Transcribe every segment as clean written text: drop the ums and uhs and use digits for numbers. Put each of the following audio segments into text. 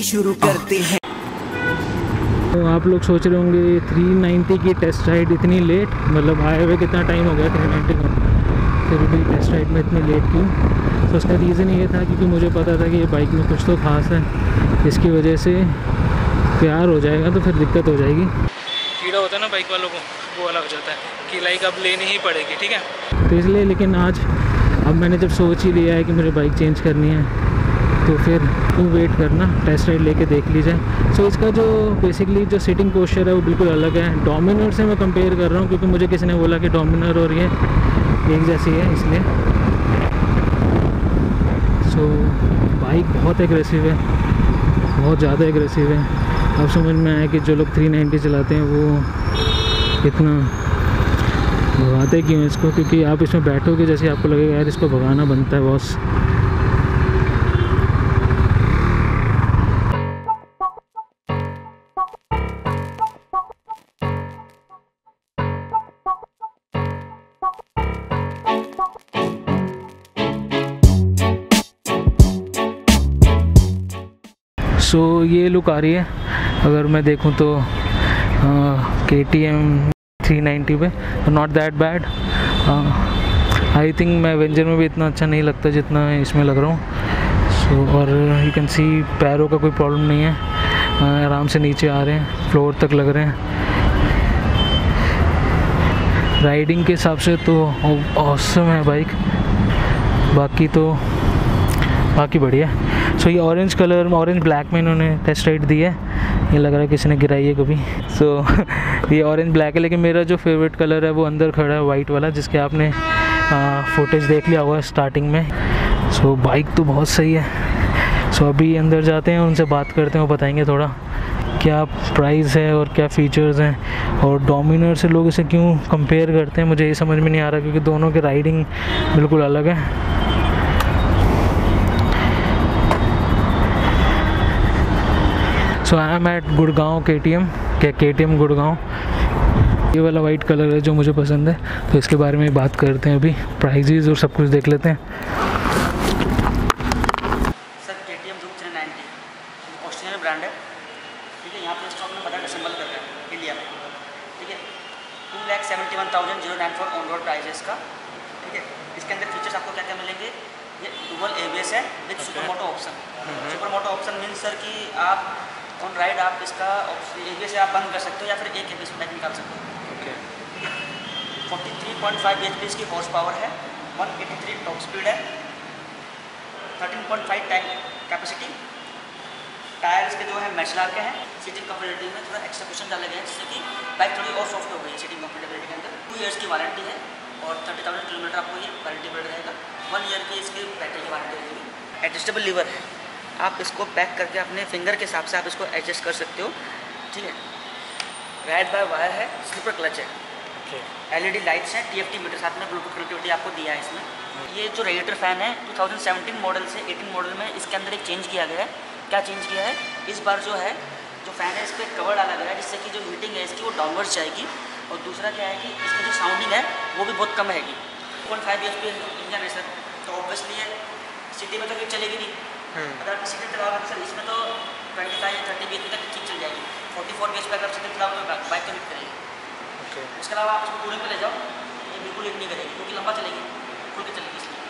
शुरू करते हैं। तो आप लोग सोच रहे होंगे 390 की टेस्ट राइड इतनी लेट, मतलब आए हुए कितना टाइम हो गया 390 का, फिर भी टेस्ट राइड में इतनी लेट क्यों? तो उसका रीज़न ये था क्योंकि मुझे पता था कि ये बाइक में कुछ तो खास है, इसकी वजह से प्यार हो जाएगा तो फिर दिक्कत हो जाएगी। कीड़ा होता है ना बाइक वालों को, वो वाला हो जाता है कि लाइक अब लेनी ही पड़ेगी, ठीक है। तो इसलिए, लेकिन आज अब मैंने जब सोच ही लिया है कि मुझे बाइक चेंज करनी है तो फिर क्यों वेट करना, टेस्ट राइड लेके देख लीजिए। सो इसका जो बेसिकली जो सीटिंग पोस्चर है वो बिल्कुल अलग है। डोमिनर से मैं कंपेयर कर रहा हूँ क्योंकि मुझे किसी ने बोला कि डोमिनर और ये एक जैसी है, इसलिए। सो बाइक बहुत एग्रेसिव है, बहुत ज़्यादा एग्रेसिव है। अब समझ में आया कि जो लोग 390 चलाते हैं वो इतना भगाते क्यों इसको, क्योंकि आप इसमें बैठोगे जैसे आपको लगेगा यार इसको भगाना बनता है बॉस। सो ये लुक आ रही है अगर मैं देखूं तो KTM 390 पे, not that bad. I think मैं एवेंजर में भी इतना अच्छा नहीं लगता जितना इसमें लग रहा हूँ। सो और यू कैन सी पैरों का कोई प्रॉब्लम नहीं है, आराम से नीचे आ रहे हैं, फ्लोर तक लग रहे हैं। राइडिंग के हिसाब से तो ऑसम है बाइक, बाकी बढ़िया। सो ये ऑरेंज कलर, ऑरेंज ब्लैक में इन्होंने टेस्ट राइड दी है, ये लग रहा है किसी ने गिराई है कभी। सो ये ऑरेंज ब्लैक है, लेकिन मेरा जो फेवरेट कलर है वो अंदर खड़ा है वाइट वाला, जिसके आपने फुटेज देख लिया होगा स्टार्टिंग में। सो बाइक तो बहुत सही है। सो अभी अंदर जाते हैं, उनसे बात करते हैं, वो बताएंगे थोड़ा क्या प्राइस है और क्या फ़ीचर्स हैं, और डोमिनर से लोग इसे क्यों कंपेयर करते हैं मुझे ये समझ में नहीं आ रहा, क्योंकि दोनों की राइडिंग बिल्कुल अलग है। So I am at Gurgaon KTM Gurgaon. ये वाला वाइट कलर है जो मुझे पसंद है, तो इसके बारे में बात करते हैं अभी, प्राइजेज और सब कुछ देख लेते हैं। सर KTM 390 ऑस्ट्रेलियन ब्रांड है, ठीक है। यहाँ पे स्टॉक में बड़ा असेंबल कर रहे हैं इंडिया में, ठीक है। 2,71,094 ऑन रोड प्राइस है इसका, ठीक है। इसके अंदर फीचर्स आपको क्या क्या मिलेंगे, ये डुअल ABS है with super moto option. Super moto option means sir कि आप ऑन राइड आप इसका ABS से आप बंद कर सकते हो या फिर एक ABS बैक निकाल सकते हो। 43.5 HP इसकी हॉर्स पावर है, 183 टॉप स्पीड है, 13.5 टैंक कैपेसिटी। टायर इसके जो है मैचलार के हैं। सीटिंग कंफर्टेबिलिटी में थोड़ा एक्स्ट्रा कुशन डाले गए हैं जिससे कि बाइक थोड़ी और सॉफ्ट हो गई है सीटिंग कंफर्टेबिलिटी के अंदर। 2 ईयर्स की वारंटी है और 30,000 किलोमीटर आपको ये वारंटी पड़ रहेगा। 1 ईयर की इसकी बैटरी की वारंटी रहेगी। एडजस्टेबल लीवर है, आप इसको पैक करके अपने फिंगर के हिसाब से आप इसको एडजस्ट कर सकते हो, ठीक है। राइड बाय वायर है, स्लीपर क्लच है, LED लाइट्स हैं, TFT मीटर, साथ में ब्लूटूथ कनेक्टिविटी आपको दिया है इसमें। ये जो रेडिएटर फ़ैन है 2017 मॉडल से 18 मॉडल में इसके अंदर एक चेंज किया गया है। क्या चेंज किया है, इस बार जो है जो फ़ैन है इस पर कवर डाला गया है जिससे कि जो हीटिंग है इसकी वो डाउनवर्ड्स जाएगी। और दूसरा क्या है कि इसकी जो साउंडिंग है वो भी बहुत कम रहेगी। 2.5 HP इंजन है सर, तो ऑब्वियसली है सिटी में तो फिर चलेगी नहीं। अगर आप सिटी चलाओगे सर इसमें तो 25 या 30 BP तक ठीक चल जाएगी। 44 BP अगर सिटी चलाओ तो बाइक तो हिट करेगी। उसके अलावा आप इसको पूरे पे ले जाओ, ये बिल्कुल हिट नहीं करेगी क्योंकि लंबा चलेगी, खुल के चलेगी इसलिए।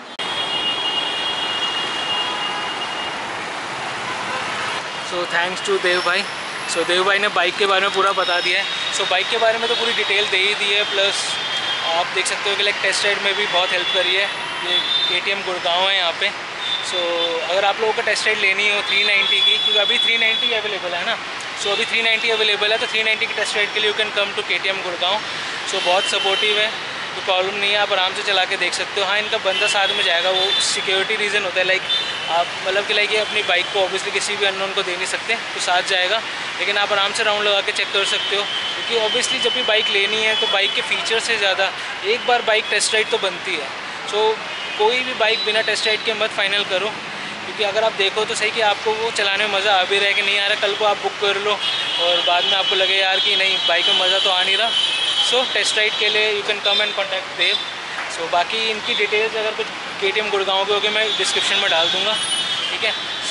सो थैंक्स टू देव भाई। सो देव भाई ने बाइक के बारे में पूरा बता दिया है। सो बाइक के बारे में तो पूरी डिटेल दे ही दी है, प्लस आप देख सकते हो कि लाइक टेस्ट राइड में भी बहुत हेल्प करी है। ये KTM गुड़गांव है यहाँ पे। सो अगर आप लोगों को टेस्ट राइड लेनी हो 390 की, क्योंकि अभी 390 अवेलेबल है ना, सो अभी 390 अवेलेबल है, तो 390 की टेस्ट राइड के लिए you can come to KTM Gurgaon. So बहुत सपोर्टिव है, कोई प्रॉब्लम नहीं है, आप आराम से चला के देख सकते हो। हाँ, इनका बंदा साथ में जाएगा, वो सिक्योरिटी रीज़न होता है, लाइक आप मतलब कि लाइक ये अपनी बाइक को ऑब्वियसली किसी भी अननोन को दे नहीं सकते, तो साथ जाएगा, लेकिन आप आराम से राउंड लगा के चेक कर सकते हो। क्योंकि ऑब्वियसली जब भी बाइक लेनी है तो बाइक के फीचर से ज़्यादा एक बार बाइक टेस्ट राइड तो बनती है। सो कोई भी बाइक बिना टेस्ट राइड के मत फाइनल करो, क्योंकि अगर आप देखो तो सही कि आपको वो चलाने में मज़ा आ भी रहा है कि नहीं आ रहा, कल को आप बुक कर लो और बाद में आपको लगे यार कि नहीं बाइक में मज़ा तो आ नहीं रहा। सो टेस्ट राइड के लिए you can come and contact Dev. So बाकी इनकी डिटेल्स अगर कुछ KTM गुड़गांव के होगी मैं डिस्क्रिप्शन में डाल दूँगा, ठीक है। सो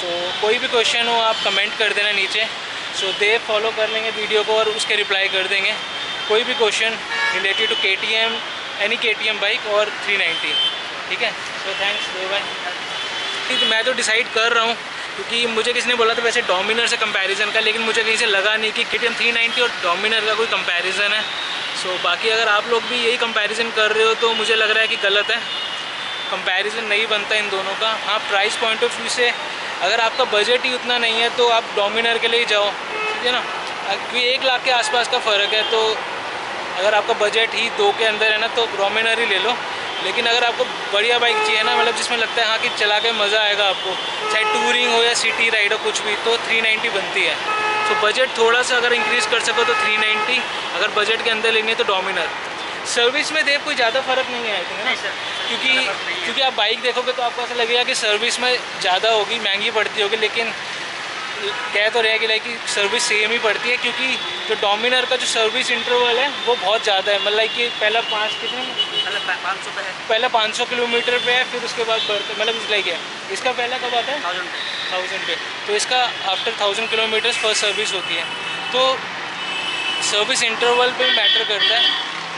सो कोई भी क्वेश्चन हो आप कमेंट कर देना नीचे। सो देव फॉलो कर लेंगे वीडियो को और उसके रिप्लाई कर देंगे कोई भी question related to KTM, any KTM bike और 390, ठीक है। सो थैंक्स देव भाई। तो मैं तो डिसाइड कर रहा हूँ क्योंकि मुझे किसी ने बोला था वैसे डोमिनर से कंपैरिजन का, लेकिन मुझे कहीं से लगा नहीं कि KTM 390 और डोमिनर का कोई कंपैरिजन है। सो बाकी अगर आप लोग भी यही कंपैरिजन कर रहे हो तो मुझे लग रहा है कि गलत है, कंपैरिजन नहीं बनता इन दोनों का। हाँ, प्राइस पॉइंट ऑफ व्यू से अगर आपका बजट ही उतना नहीं है तो आप डोमिनर के लिए ही जाओ, ठीक है ना, क्योंकि 1 लाख के आसपास का फ़र्क है। तो अगर आपका बजट ही 2 के अंदर है ना तो डोमिनर ही ले लो। लेकिन अगर आपको बढ़िया बाइक चाहिए ना, मतलब जिसमें लगता है हाँ कि चला के मज़ा आएगा आपको, चाहे टूरिंग हो या सिटी राइड हो कुछ भी, तो 390 बनती है। तो बजट थोड़ा सा अगर इंक्रीज़ कर सको तो 390, अगर बजट के अंदर लेनी है तो डोमिनर। सर्विस में देव कोई ज़्यादा फ़र्क नहीं है आई थिंक, क्योंकि आप बाइक देखोगे तो आपको ऐसा लगेगा कि सर्विस में ज़्यादा होगी, महंगी पड़ती होगी, लेकिन कह तो रहे कि लाइक सर्विस सेम ही पड़ती है। क्योंकि जो डोमिनर का जो सर्विस इंटरवल है वो बहुत ज़्यादा है, मतलब कि पहला 500 किलोमीटर पे है, फिर उसके बाद बढ़ते, मतलब लाइक है इसका पहला कब आता है 1000 पे, तो इसका आफ्टर 1000 किलोमीटर्स फर्स्ट सर्विस होती है। तो सर्विस इंटरवल पे मैटर करता है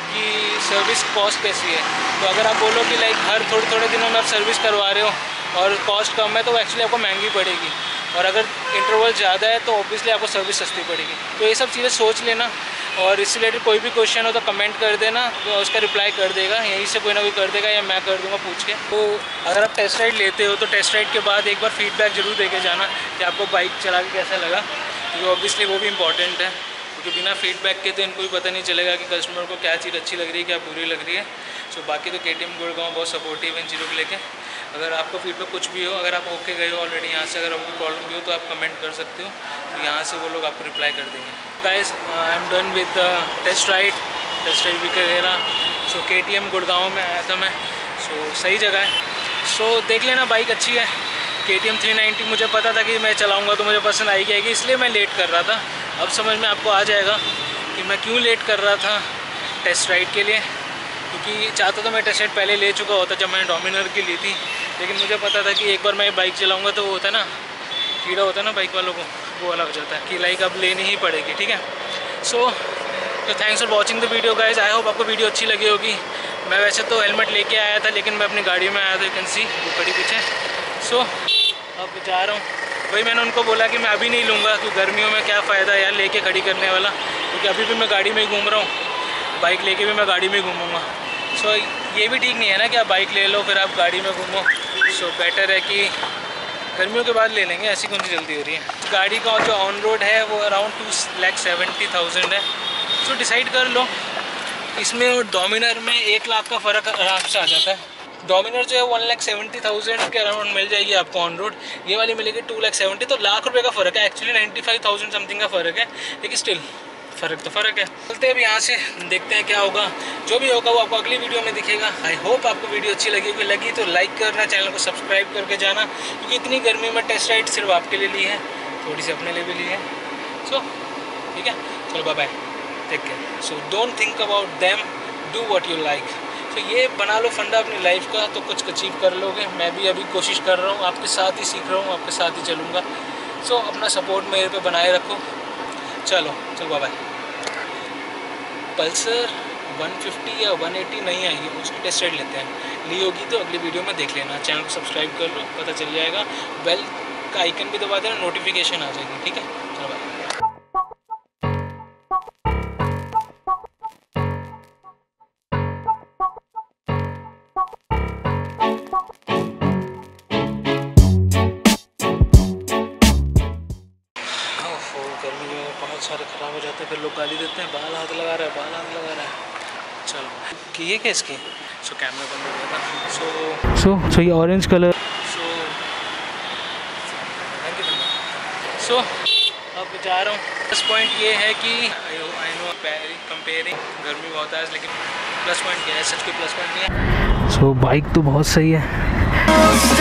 कि सर्विस कॉस्ट कैसी है। तो अगर आप बोलो कि लाइक हर थोड़े दिनों में आप सर्विस करवा रहे हो और कॉस्ट कम है तो एक्चुअली आपको महंगी पड़ेगी, और अगर इंटरवल ज़्यादा है तो ऑब्वियसली आपको सर्विस सस्ती पड़ेगी। तो ये सब चीज़ें सोच लेना, और इससे रिलेटेड कोई भी क्वेश्चन हो तो कमेंट कर देना, तो उसका रिप्लाई कर देगा, यहीं से कोई ना कोई कर देगा या मैं कर दूंगा पूछ के। तो अगर आप टेस्ट राइड लेते हो तो टेस्ट राइड के बाद एक बार फीडबैक ज़रूर दे के जाना कि आपको बाइक चला के कैसा लगा, क्योंकि ऑब्वियसली वो भी इंपॉर्टेंट है, क्योंकि बिना फीडबैक के तो इनको भी पता नहीं चलेगा कि कस्टमर को क्या चीज़ अच्छी लग रही है, क्या बुरी लग रही है। सो बाकी तो KTM गुड़गांव बहुत सपोर्टिव है इन चीज़ों को लेके। अगर आपको फीडबैक कुछ भी हो, अगर आप होके गए हो ऑलरेडी यहाँ से, अगर आपको प्रॉब्लम भी हो तो आप कमेंट कर सकते हो, तो यहाँ से वो लोग आपको रिप्लाई कर देंगे। Guys, I am done with the test ride भी वगैरह। सो KTM गुड़गांव में आया था मैं, सो सही जगह है। सो देख लेना, बाइक अच्छी है। KTM 390 मुझे पता था कि मैं चलाऊँगा तो मुझे पसंद आई जाएगी, इसलिए मैं लेट कर रहा था। अब समझ में आपको आ जाएगा कि मैं क्यों लेट कर रहा था टेस्ट राइड के लिए, क्योंकि चाहता तो मैं टेस्ट राइड पहले ले चुका होता जब मैंने डोमिनर की ली थी, लेकिन मुझे पता था कि एक बार मैं बाइक चलाऊंगा तो वो होता है ना, कीड़ा होता है ना बाइक वालों को, वो वाला हो जाता है कि लाइक अब लेनी ही पड़ेगी, ठीक है। So thanks for watching the video guys. I hope आपको वीडियो अच्छी लगी होगी। मैं वैसे तो हेलमेट लेके आया था, लेकिन मैं अपनी गाड़ी में आया था, यू कैन सी वो खड़ी पीछे। सो अब जा रहा हूँ, वही मैंने उनको बोला कि मैं अभी नहीं लूँगा, क्योंकि गर्मियों में क्या फ़ायदा यार लेके खड़ी करने वाला, क्योंकि अभी भी मैं गाड़ी में ही घूम रहा हूँ, बाइक लेके भी मैं गाड़ी में ही घूमूँगा। सो ये भी ठीक नहीं है ना कि आप बाइक ले लो फिर आप गाड़ी में घूमो। सो बेटर है कि गर्मियों के बाद ले लेंगे, ऐसी कौन सी जल्दी हो रही है। गाड़ी का जो ऑन रोड है वो अराउंड 2,70,000 है। सो डिसाइड कर लो, इसमें और डोमिनर में 1 लाख का फ़र्क आराम से आ जाता है। डोमिनर जो है 1,70,000 के अराउंड मिल जाएगी आपको ऑन रोड, ये वाली मिलेगी 2,70,000, तो लाख रुपये का फ़र्क है। एक्चुअली 95,000 समथिंग का फ़र्क है, लेकिन स्टिल फ़र्क तो फ़र्क है। चलते हैं अब यहाँ से, देखते हैं क्या होगा। जो भी होगा वो आपको अगली वीडियो में दिखेगा। आई होप आपको वीडियो अच्छी लगी तो लाइक करना, चैनल को सब्सक्राइब करके जाना, क्योंकि इतनी गर्मी में टेस्ट राइड सिर्फ आपके लिए ली है, थोड़ी सी अपने लिए भी ली है। सो ठीक है, चलो bye bye, take care. So don't think about them, do what you like. तो ये बना लो फंडा अपनी लाइफ का, तो कुछ अचीव कर लोगे। मैं भी अभी कोशिश कर रहा हूँ, आपके साथ ही सीख रहा हूँ, आपके साथ ही चलूँगा। सो अपना सपोर्ट मेरे पे बनाए रखो। चलो बाय बाय। पल्सर 150 या 180 नहीं आई है, उसकी टेस्ट राइड लेते हैं। ली होगी तो अगली वीडियो में देख लेना। चैनल को सब्सक्राइब कर लो, पता चल जाएगा। बेल का आइकन भी दबा देना, नोटिफिकेशन आ जाएगी, ठीक है। चलो बाय। सारे ख़राब हो जाते हैं, फिर लोग गाली देते हैं, बाल हाथ लगा रहा है। चलो कि ये क्या इसकी, सो कैमरा बंद हो गया था। सो ये ऑरेंज कलर। सो अब जा रहा हूँ। प्लस पॉइंट ये है कि आई नो कंपेयरिंग गर्मी बहुत है, लेकिन प्लस पॉइंट क्या है, सच कोई प्लस पॉइंट नहीं है। सो बाइक तो बहुत सही है।